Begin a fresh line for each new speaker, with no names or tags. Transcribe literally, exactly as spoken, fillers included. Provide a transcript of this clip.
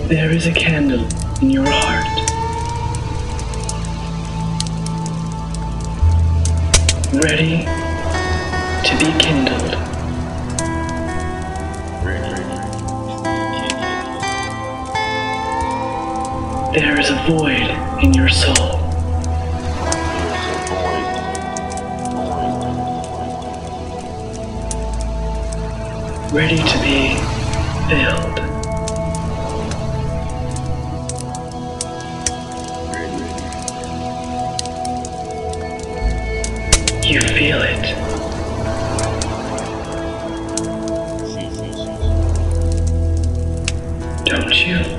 There is a candle in your heart, ready to be kindled. There is a void in your soul, ready to be filled. You feel it. Don't you?